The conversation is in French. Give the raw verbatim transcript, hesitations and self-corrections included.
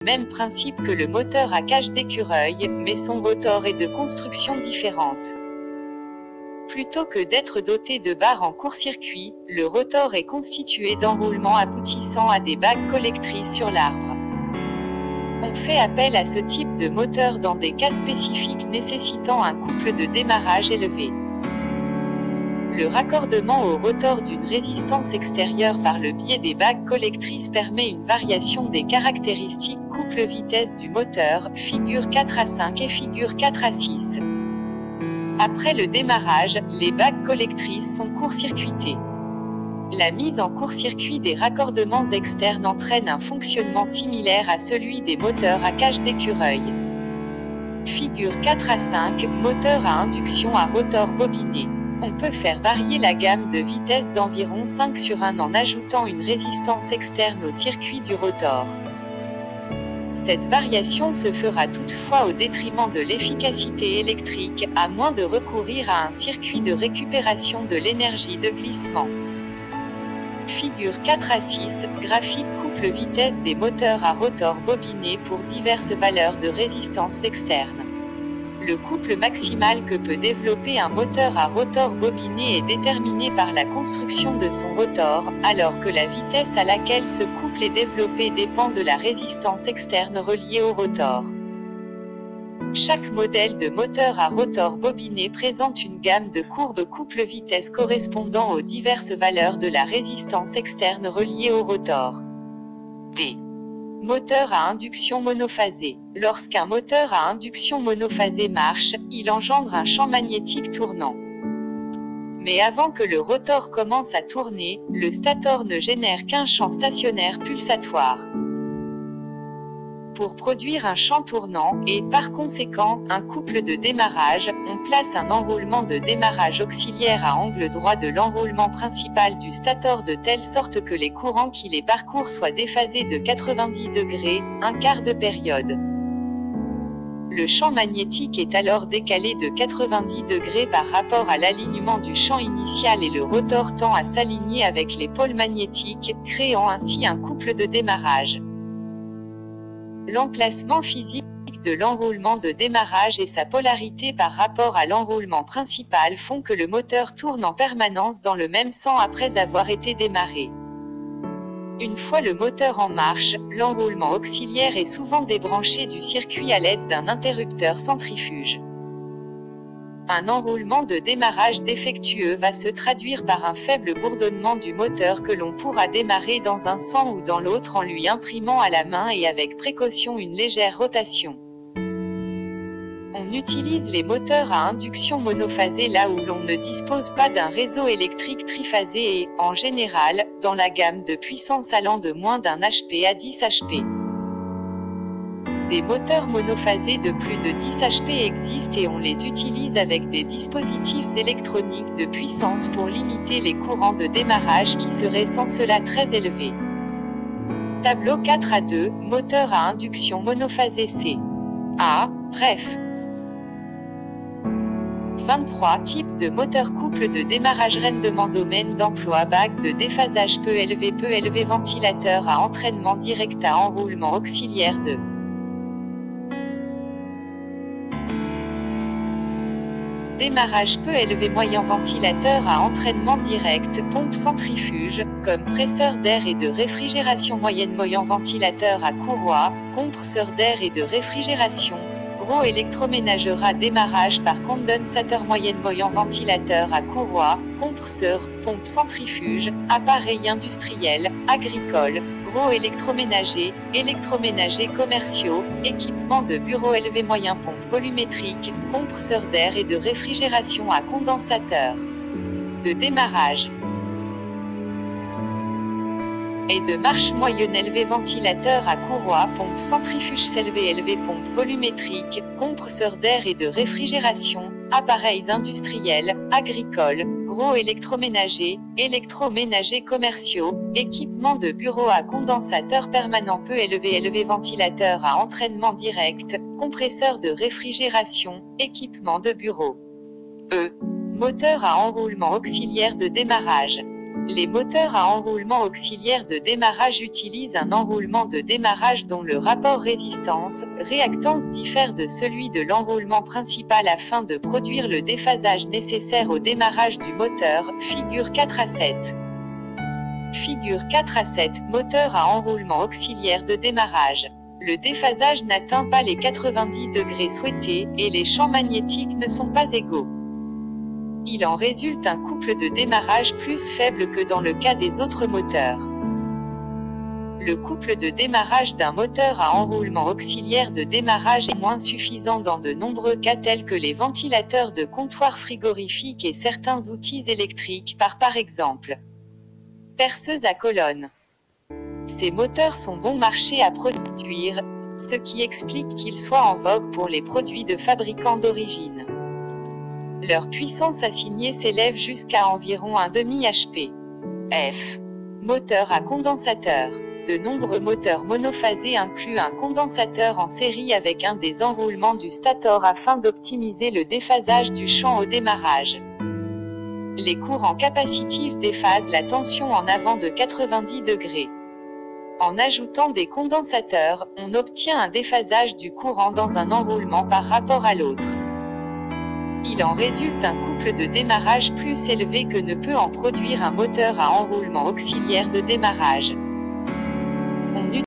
même principe que le moteur à cage d'écureuil, mais son rotor est de construction différente. Plutôt que d'être doté de barres en court-circuit, le rotor est constitué d'enroulements aboutissant à des bagues collectrices sur l'arbre. On fait appel à ce type de moteur dans des cas spécifiques nécessitant un couple de démarrage élevé. Le raccordement au rotor d'une résistance extérieure par le biais des bagues collectrices permet une variation des caractéristiques couple-vitesse du moteur, figure quatre à cinq et figure quatre à six. Après le démarrage, les bagues collectrices sont court-circuitées. La mise en court-circuit des raccordements externes entraîne un fonctionnement similaire à celui des moteurs à cage d'écureuil. Figure quatre à cinq, moteur à induction à rotor bobiné. On peut faire varier la gamme de vitesse d'environ cinq sur un en ajoutant une résistance externe au circuit du rotor. Cette variation se fera toutefois au détriment de l'efficacité électrique, à moins de recourir à un circuit de récupération de l'énergie de glissement. Figure quatre à six, graphique couple vitesse des moteurs à rotor bobiné pour diverses valeurs de résistance externe. Le couple maximal que peut développer un moteur à rotor bobiné est déterminé par la construction de son rotor, alors que la vitesse à laquelle ce couple est développé dépend de la résistance externe reliée au rotor. Chaque modèle de moteur à rotor bobiné présente une gamme de courbes couple-vitesse correspondant aux diverses valeurs de la résistance externe reliée au rotor. D. Moteur à induction monophasée. Lorsqu'un moteur à induction monophasée marche, il engendre un champ magnétique tournant. Mais avant que le rotor commence à tourner, le stator ne génère qu'un champ stationnaire pulsatoire. Pour produire un champ tournant, et par conséquent, un couple de démarrage, on place un enroulement de démarrage auxiliaire à angle droit de l'enroulement principal du stator de telle sorte que les courants qui les parcourent soient déphasés de quatre-vingt-dix degrés, un quart de période. Le champ magnétique est alors décalé de quatre-vingt-dix degrés par rapport à l'alignement du champ initial et le rotor tend à s'aligner avec les pôles magnétiques, créant ainsi un couple de démarrage. L'emplacement physique de l'enroulement de démarrage et sa polarité par rapport à l'enroulement principal font que le moteur tourne en permanence dans le même sens après avoir été démarré. Une fois le moteur en marche, l'enroulement auxiliaire est souvent débranché du circuit à l'aide d'un interrupteur centrifuge. Un enroulement de démarrage défectueux va se traduire par un faible bourdonnement du moteur que l'on pourra démarrer dans un sens ou dans l'autre en lui imprimant à la main et avec précaution une légère rotation. On utilise les moteurs à induction monophasée là où l'on ne dispose pas d'un réseau électrique triphasé et, en général, dans la gamme de puissance allant de moins d'un H P à dix H P. Des moteurs monophasés de plus de dix H P existent et on les utilise avec des dispositifs électroniques de puissance pour limiter les courants de démarrage qui seraient sans cela très élevés. Tableau quatre à deux, moteur à induction monophasé C. A. Ref. vingt-trois. Type de moteur couple de démarrage rendement domaine d'emploi bague de déphasage peu élevé peu élevé ventilateur à entraînement direct à enroulement auxiliaire de démarrage peu élevé moyen ventilateur à entraînement direct, pompe centrifuge, comme presseur d'air et de réfrigération moyenne moyen ventilateur à courroie, compresseur d'air et de réfrigération, gros électroménageur à démarrage par condensateur moyenne moyen ventilateur à courroie, compresseur, pompe centrifuge, appareil industriel, agricole, gros électroménager, électroménager commerciaux, équipement de bureau élevé moyen pompe volumétrique, compresseur d'air et de réfrigération à condensateur. De démarrage et de marche moyenne élevé ventilateur à courroie, pompe centrifuge élevé élevé pompe volumétrique, compresseur d'air et de réfrigération, appareils industriels, agricoles, gros électroménagers, électroménagers commerciaux, équipement de bureau à condensateur permanent peu élevé élevé ventilateur à entraînement direct, compresseur de réfrigération, équipement de bureau. E. Moteur à enroulement auxiliaire de démarrage. Les moteurs à enroulement auxiliaire de démarrage utilisent un enroulement de démarrage dont le rapport résistance-réactance diffère de celui de l'enroulement principal afin de produire le déphasage nécessaire au démarrage du moteur, figure quatre à sept. Figure quatre à sept, moteur à enroulement auxiliaire de démarrage. Le déphasage n'atteint pas les quatre-vingt-dix degrés souhaités, et les champs magnétiques ne sont pas égaux. Il en résulte un couple de démarrage plus faible que dans le cas des autres moteurs. Le couple de démarrage d'un moteur à enroulement auxiliaire de démarrage est moins suffisant dans de nombreux cas tels que les ventilateurs de comptoir frigorifique et certains outils électriques par par exemple perceuse à colonne. Ces moteurs sont bon marché à produire, ce qui explique qu'ils soient en vogue pour les produits de fabricants d'origine. Leur puissance assignée s'élève jusqu'à environ un demi H P. F. Moteur à condensateur. De nombreux moteurs monophasés incluent un condensateur en série avec un des enroulements du stator afin d'optimiser le déphasage du champ au démarrage. Les courants capacitifs déphasent la tension en avant de quatre-vingt-dix degrés. En ajoutant des condensateurs, on obtient un déphasage du courant dans un enroulement par rapport à l'autre. Il en résulte un couple de démarrage plus élevé que ne peut en produire un moteur à enroulement auxiliaire de démarrage. On